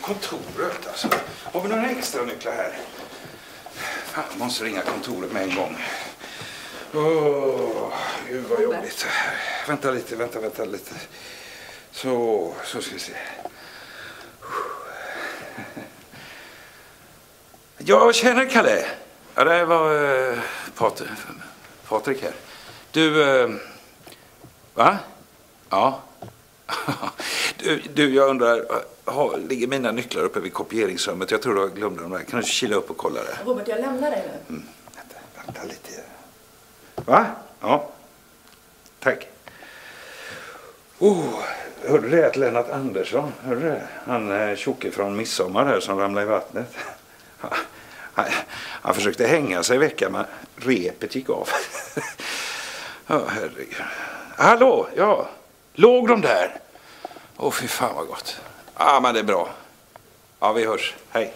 kontoret alltså. Har vi några extra nycklar här? Fan, jag måste ringa kontoret med en gång. Gud vad jobbigt. Vänta lite. Så ska vi se. Jag känner Kalle. Ja, det var Patrik här. Du, va? Ja. Du, jag undrar, ligger mina nycklar uppe vid kopieringsrummet? Jag tror du glömde dem där. Kan du kila upp och kolla det? Robert, jag lämnar dig nu. Vänta lite. Va? Ja. Tack. Hörde du det att Lennart Andersson, hörde du det? Han tjocke från Midsommar här som ramlade i vattnet. Han försökte hänga sig i veckan men repet gick av. Ja, herregud. Hallå, ja. Låg de där? Fy fan vad gott. Ja, men det är bra. Ja, vi hörs. Hej.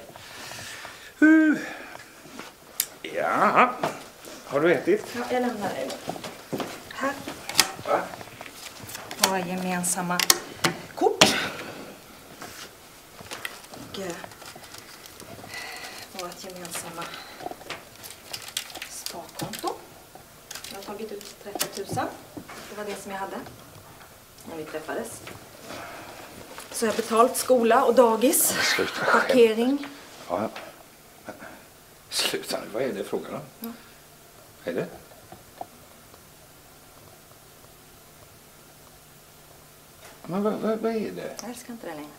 Ja. Har du ätit? Ja, jag lämnar dig. Här. Va? Våra gemensamma kort. Och vårt gemensamma sparkonto. Jag har tagit ut 30 000. Det var det som jag hade när vi träffades. Så jag har betalt skola och dagis. Parkering. Ja. Sluta nu, vad är det frågan om? Ja. Vad är det? Men vad är det? Jag älskar inte det längre.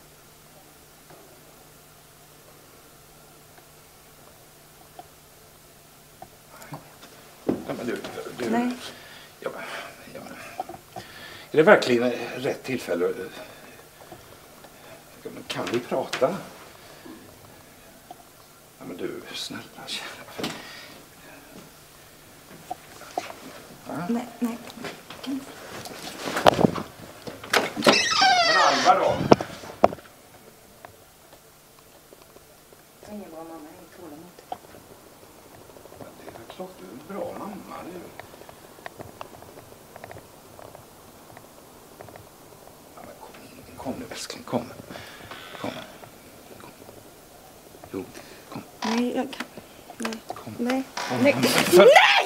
Ja, men du. Nej. Ja, men. Är det verkligen rätt tillfälle? Kan vi prata? Ja, men du, snälla, kära. Ja? Nej. Men Alva då? Jag är ingen bra mamma, jag är tålamod. Men det är väl klart du är en bra mamma nu. Ja, men kom nu älskling, kom. Jo, kom. Nej, jag kan. Nej. Kom. Nej. Kom. Nej. Nej!